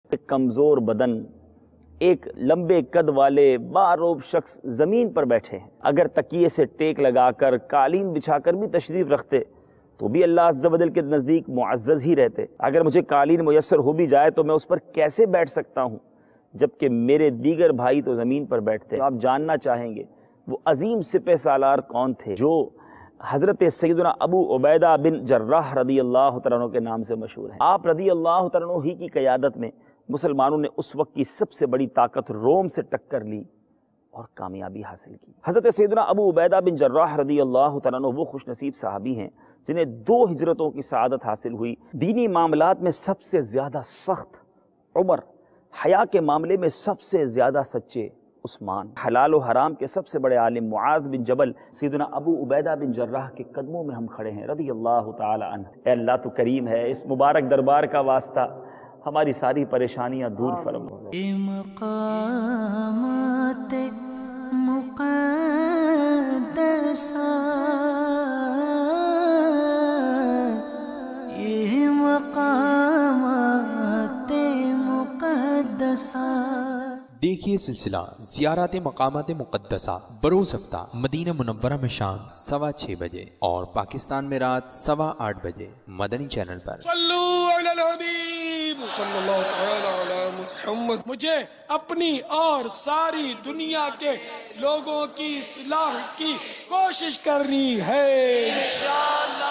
ایک کمزور بدن، ایک لمبے قد والے باروب شخص زمین پر بیٹھے ہیں، اگر تکیے سے ٹیک لگا کر قالین بچھا کر بھی تشریف رکھتے تو بھی اللہ عز و جل کے نزدیک معزز ہی رہتے۔ اگر مجھے قالین میسر ہو بھی جائے تو میں اس پر کیسے بیٹھ سکتا ہوں جبکہ میرے دیگر بھائی تو زمین پر بیٹھتے۔ آپ جاننا چاہیں گے وہ عظیم سپہ سالار کون تھے جو حضرت سیدنا ابو عبیدہ بن جراح رضی اللہ تعالیٰ عنہ کے نام سے مشہور ہیں۔ آپ رضی اللہ تعالیٰ عنہ ہی کی قیادت میں مسلمانوں نے اس وقت کی سب سے بڑی طاقت روم سے ٹکر لی اور کامیابی حاصل کی۔ حضرت سیدنا ابو عبیدہ بن جراح رضی اللہ تعالیٰ عنہ وہ خوش نصیب صحابی ہیں جنہیں 2 ہجرتوں کی سعادت حاصل ہوئی۔ دینی معاملات میں سب سے زیادہ سخت عمر، حیا کے معاملے میں سب سے زیادہ سچے عثمان، حلال و حرام کے سب سے بڑے عالم معاذ بن جبل سیدنا ابو عبیدہ بن جراح کے قدموں میں ہم کھڑے ہیں رضی اللہ تعالی عنہ۔ اے اللہ تو کریم ہے، اس مبارک دربار کا واسطہ ہماری ساری پریشانیاں دور فرما۔ مقامات مقدسہ یہ مقامات مقدسہ۔ دیکھیے سلسلہ زیارت مقامات مقدسہ بروز ہفتہ مدینہ منورہ میں شام 6:15 بجے اور پاکستان میں رات 8:15 بجے مدنی چینل پر۔ صلو علی الحبیب صلی اللہ تعالی علی محمد۔ مجھے اپنی اور ساری دنیا کے لوگوں کی اصلاح کی کوشش کرنی ہے انشاءاللہ۔